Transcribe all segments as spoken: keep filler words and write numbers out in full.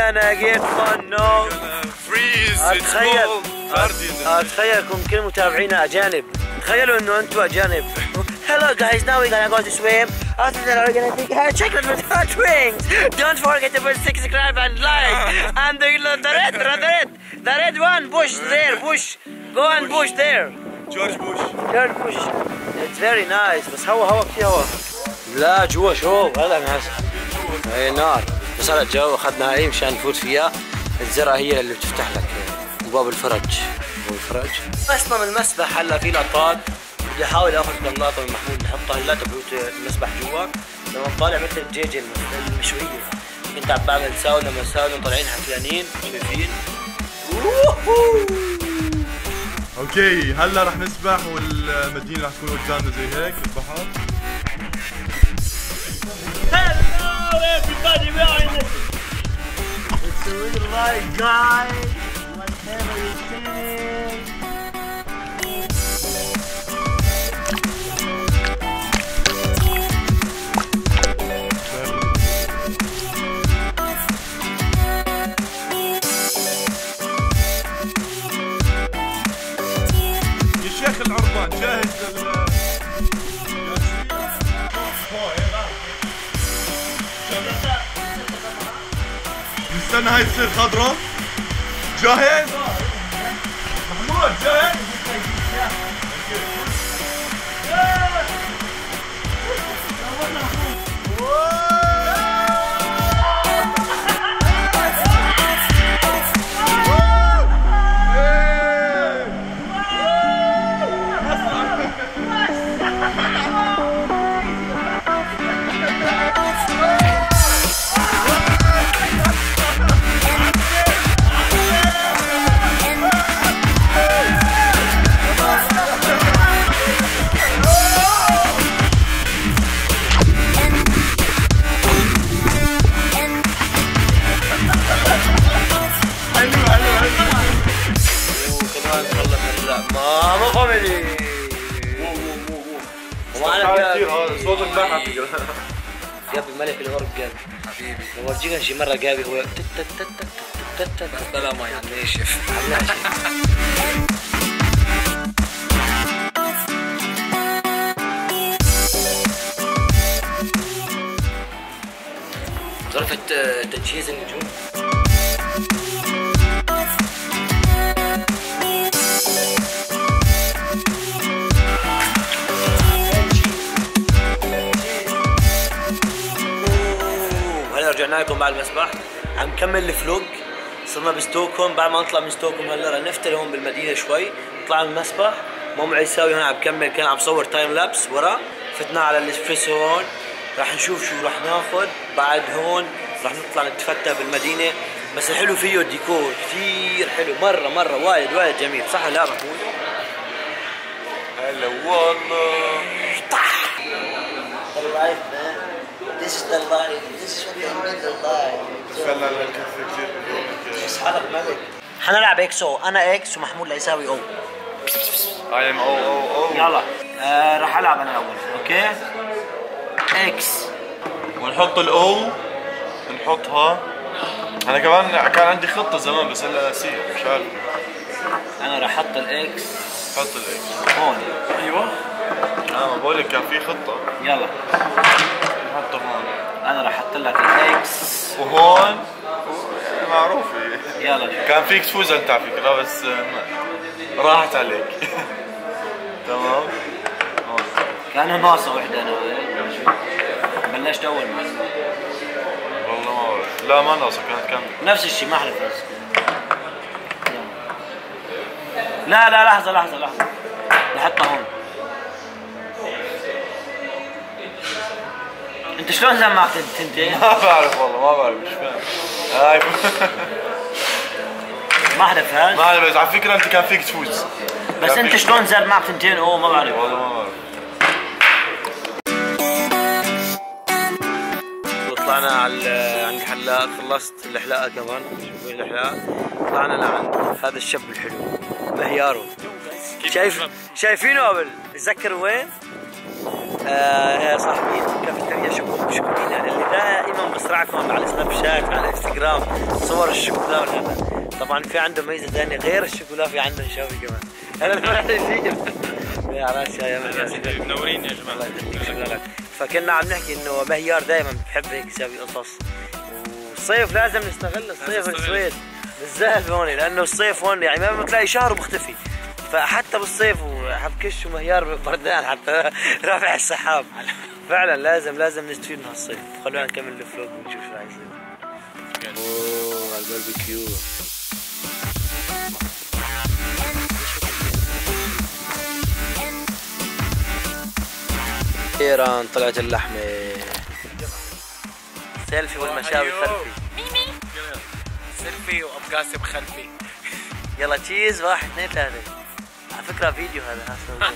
and again fun no freeze. اتخيل اتخيلكم كل متابعينا اجانب. تخيلوا انه انتم اجانب. Hello guys, now we're gonna go to swim. After that we're gonna take uh, chocolate with hot wings. Don't forget to put subscribe and like. And the, the red, the red, the red one, push there, push. Go and push there. George Bush. George Bush. It's very nice. بس هوا هوا كثير هوا. لا جوا شوف هذا ناس. هي نار. بس هلا الجو اخذنا هاي مشان نفوت فيها. الزرع هي اللي بتفتح لك باب الفرج. باب الفرج. اصلا المسبح هلا في لقطات. بدي احاول اخذ كم لقطه من محمود نحطها هلا تبعوت المسبح جوا. لما طالع مثل الدجاجه المشويه. كنت عم بعمل ساونا لما ساونا طالعين حفلانين شايفين. اوكي هلا رح نسبح والمدينه رح تكون قدامنا زي هيك البحر. Hello everybody, we are in the... It's a real life guys. Whatever you think. يا شيخ العربان جاهز لل استنى هاي تصير خضرة. جاهز؟ محمود جاهز؟ ماما فاميلي. هذا صوتك باح على فكرة. جابي ملك الورق جابي حبيبي. بورجيك شي مرة جابي هو تت تت تت تت تت بلا ما يعني ناشف. غرفة تجهيز النجوم. رجعنا لكم بعد المسبح. عم نكمل الفلوج. صرنا بستوكهولم. بعد ما نطلع من ستوكهولم هلا رح نفتل هون بالمدينه شوي. طلعنا من المسبح. ماما عيساوي هون عم بكمل كان عم بصور تايم لابس ورا. فتنا على الاسبريسو هون. رح نشوف شو رح ناخذ. بعد هون رح نطلع نتفتى بالمدينه. بس الحلو فيه الديكور كثير حلو مره مره وايد وايد جميل. صح ولا لا محمود؟ هلا والله. This is the life. This is what they mean the life. فعلا الكافيه كثير. تحس حالك ملك. حنلعب اكس او. انا اكس ومحمود ليساوي او. I am او او او. يلا آه راح العب انا الاول. اوكي. اكس. ونحط الاو نحطها. انا كمان كان عندي خطة زمان بس هلا نسيت مش عارف. انا راح احط الاكس. حط الاكس. هون. ايوه. اه بقول لك كان في خطة. يلا. نحطه هون. انا راح احط لك الاكس. وهون معروفة. يلا. كان فيك تفوز انت على فكرة بس راحت عليك. تمام. كانها ناقصة وحدة انا. بلشت اول مرة. والله ما بعرف. لا ما ناقصة كانت كاملة. نفس الشيء ما احلف بس. لا لا لحظة لحظة لحظة. نحطها هون. انت شلون زمعت تنتين؟ ما بعرف والله ما بعرف مش فاهم. هاي ما حدا فاز؟ ما حدا. بس على فكرة انت كان فيك تفوز. بس انت شلون زاد معك تنتين؟ اوه ما بعرف والله ما بعرف. طلعنا على عند الحلاق. خلصت الحلاقة كمان. شوفوا الحلاقة. طلعنا لعند هذا الشاب الحلو مهيارو. شايف شايفينه قبل؟ تذكر وين؟ آه يا صاحبي كافيتيريا شكو شكومينا اللي دائما بسرعكم على السناب شات على الانستغرام صور الشوكولا والهذا. طبعا في عنده ميزه ثانيه غير الشوكولا، في عنده شاوي كمان. انا المحتاجين يا راسي يا من منورين يا جماعه. الله يخليك شكرا لك. فكنا عم نحكي انه مهيار دائما بحب هيك يساوي قصص، والصيف لازم نستغل الصيف السويد بالذات هون، لانه الصيف هون يعني ما بتلاقي شهر ومختفي، فحتى بالصيف وحبكش ومهيار بردان حتى رافع السحاب. فعلا لازم لازم نستفيد من هالصيف. خلونا نكمل الفلوج ونشوف شو راح يصير. اوه على الباربيكيو. اخيرا طلعت اللحمه. سيلفي والمشاوي خلفي. سيلفي وابقاسم خلفي. يلا تشيز. واحد اثنين ثلاثة. على فكرة فيديو هذا.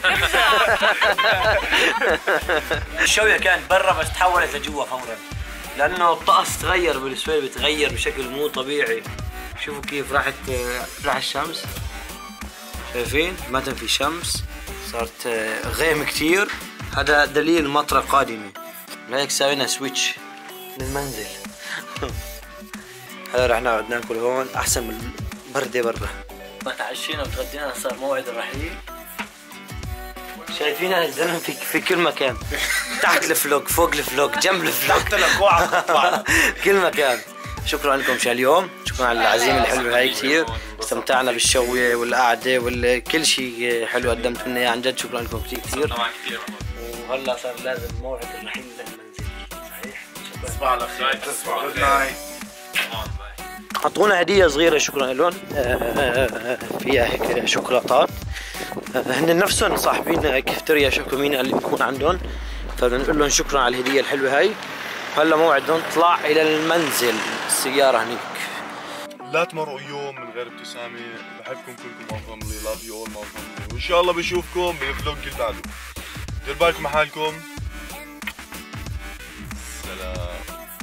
الشوية كانت برا بس تحولت لجوا فورا، لأنه الطقس تغير بالسويد، بتغير بشكل مو طبيعي. شوفوا كيف راحت راح الشمس، شايفين؟ ما في شمس، صارت غيم كتير. هذا دليل مطرة قادمة، لهيك سوينا سويتش للمنزل. هلا رح نقعد ناكل هون أحسن من البردة برا. ما تعشينا وتغدينا، صار موعد الرحيل. شايفين الزلمه في في كل مكان، تحت الفلوق، فوق الفلوق، جنب الفلوق، تحت الاكواع، كل مكان. شكرا لكم شال اليوم، شكرا على العزيمه الحلوه هاي كثير، استمتعنا بالشويه والقعده وكل شيء حلو قدمتوا لنا اياه، عن جد شكرا لكم كثير كثير. وهلا صار لازم موعد الرحيل للمنزل. صحيح؟ تصبح على خير. تصبح جود نايت. اعطونا هديه صغيره شكرا لهم، فيها هيك شوكولاتات، هن نفسهم صاحبين كافيتيريا شوكومينا اللي بيكون عندهم، فبنقول لهم شكرا على الهديه الحلوه هاي. هلا موعدهم نطلع الى المنزل، السياره هنيك. لا تمرقوا يوم من غير ابتسامه. بحبكم كلكم، ما فاملي، لاف يو اول، ما فاملي، وان شاء الله بشوفكم بالفلوج اللي بعده. دير بالكم على حالكم. سلام.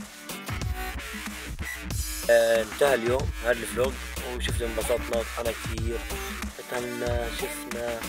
انتهى اليوم هذا الفلوج، وشفت انبسطنا وضحكنا كثير، فتنا شفنا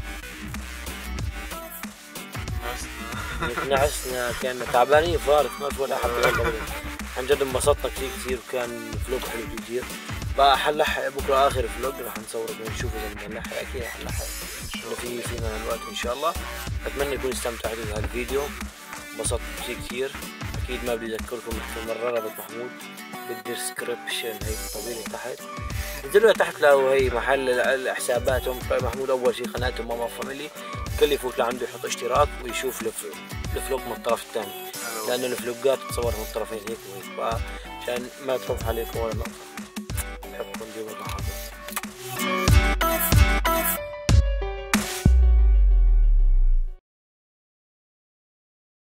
نعسنا، كنا تعبانين فارق ما في ولا حبه. عن جد انبسطنا كثير كثير، وكان فلوج حلو كثير. بقى حنلحق بكره اخر فلوج رح نصور نشوف اذا بدنا نلحق، اكيد رح نلحق انه في فينا الوقت ان شاء الله. اتمنى يكون استمتعتوا بهذا الفيديو، انبسطت كثير كثير. اكيد ما بدي اذكركم مثل مره رابط محمود بالديسكربشن، هي الطويله تحت، انزلوا تحت لو هي محل حساباتهم. محمود اول شيء قناته ماما فاميلي، الكل يفوت لعنده يحط اشتراك ويشوف الفلوج من الطرف الثاني، لانه الفلوجات تصور من الطرفين هيك وهيك، فعشان ما تروح عليكم ولا نقطه. بحبكم.